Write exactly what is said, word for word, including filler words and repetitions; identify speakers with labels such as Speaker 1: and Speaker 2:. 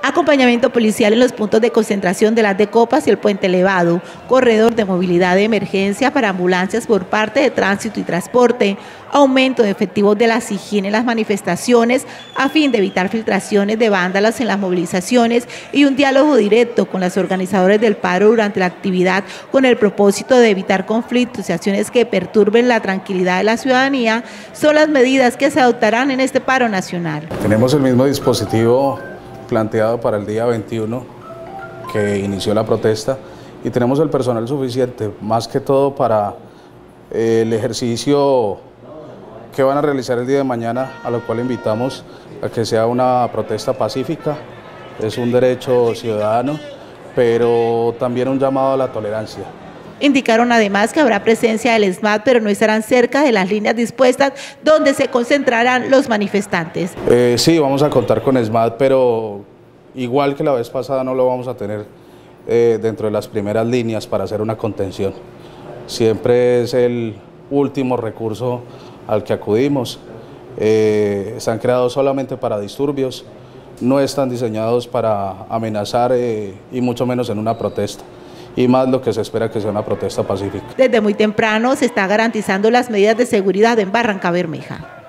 Speaker 1: Acompañamiento policial en los puntos de concentración de las de Copas y el Puente Elevado, corredor de movilidad de emergencia para ambulancias por parte de Tránsito y Transporte, aumento de efectivos de la SIJIN en las manifestaciones a fin de evitar filtraciones de vándalos en las movilizaciones y un diálogo directo con los organizadores del paro durante la actividad con el propósito de evitar conflictos y acciones que perturben la tranquilidad de la ciudadanía son las medidas que se adoptarán en este paro nacional.
Speaker 2: Tenemos el mismo dispositivo planteado para el día veintiuno que inició la protesta y tenemos el personal suficiente, más que todo para eh, el ejercicio que van a realizar el día de mañana, a lo cual invitamos a que sea una protesta pacífica, es un derecho ciudadano, pero también un llamado a la tolerancia.
Speaker 1: Indicaron además que habrá presencia del SMAT, pero no estarán cerca de las líneas dispuestas donde se concentrarán los manifestantes.
Speaker 2: Eh, sí, vamos a contar con SMAT, pero igual que la vez pasada no lo vamos a tener eh, dentro de las primeras líneas para hacer una contención. Siempre es el último recurso al que acudimos. Eh, están creados solamente para disturbios, no están diseñados para amenazar eh, y mucho menos en una protesta. Y más lo que se espera que sea una protesta pacífica.
Speaker 1: Desde muy temprano se está garantizando las medidas de seguridad en Barrancabermeja.